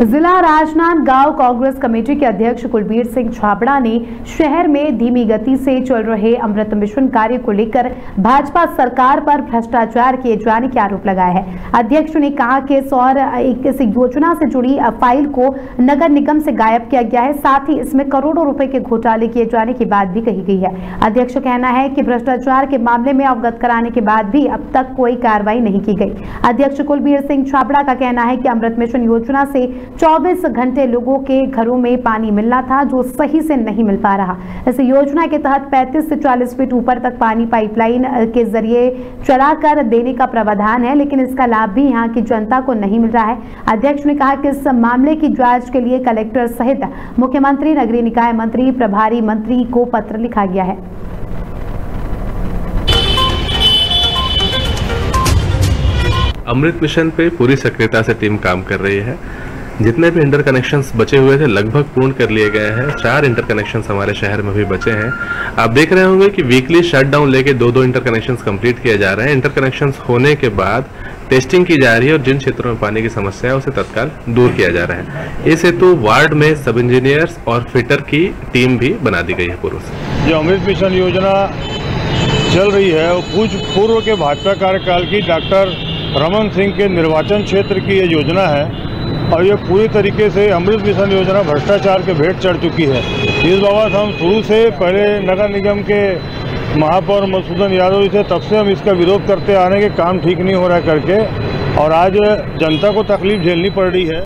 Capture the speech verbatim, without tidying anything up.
जिला राजनांदगांव कांग्रेस कमेटी के अध्यक्ष कुलबीर सिंह छाबड़ा ने शहर में धीमी गति से चल रहे अमृत मिशन कार्य को लेकर भाजपा सरकार पर भ्रष्टाचार किए जाने के आरोप लगाए हैं। अध्यक्ष ने कहा कि सौर इस योजना से जुड़ी फाइल को नगर निगम से गायब किया गया है, साथ ही इसमें करोड़ों रुपए के घोटाले किए जाने की बात भी कही गई है। अध्यक्ष का कहना है कि भ्रष्टाचार के मामले में अवगत कराने के बाद भी अब तक कोई कार्रवाई नहीं की गई। अध्यक्ष कुलबीर सिंह छाबड़ा का कहना है कि अमृत मिशन योजना से चौबीस घंटे लोगों के घरों में पानी मिलना था, जो सही से नहीं मिल पा रहा। इस योजना के तहत पैंतीस से चालीस फीट ऊपर तक पानी पाइपलाइन के जरिए चलाकर देने का प्रावधान है, लेकिन इसका लाभ भी यहां की जनता को नहीं मिल रहा है। अध्यक्ष ने कहा कि इस मामले की जांच के लिए कलेक्टर सहित मुख्यमंत्री, नगरीय निकाय मंत्री, प्रभारी मंत्री को पत्र लिखा गया है। अमृत मिशन पे पूरी सक्रियता से टीम काम कर रही है। जितने भी इंटर कनेक्शंस बचे हुए थे लगभग पूर्ण कर लिए गए हैं। चार इंटर कनेक्शंस हमारे शहर में भी बचे हैं। आप देख रहे होंगे कि वीकली शटडाउन लेके दो दो इंटर कनेक्शंस कंप्लीट किए जा रहे हैं। इंटर कनेक्शंस होने के बाद टेस्टिंग की जा रही है और जिन क्षेत्रों में पानी की समस्या है उसे तत्काल दूर किया जा रहा है। इस हेतु वार्ड में सब इंजीनियर्स और फिटर की टीम भी बना दी गई है पूर्व से। जो अमृत मिशन योजना चल रही है वो पूर्व के भाजपा कार्यकाल की डॉक्टर रमन सिंह के निर्वाचन क्षेत्र की ये योजना है और ये पूरी तरीके से अमृत मिशन योजना भ्रष्टाचार के भेंट चढ़ चुकी है। इस बाबत हम शुरू से पहले नगर निगम के महापौर मधुसूदन यादव जी से तब से हम इसका विरोध करते आ रहे हैं कि काम ठीक नहीं हो रहा है करके, और आज जनता को तकलीफ झेलनी पड़ रही है।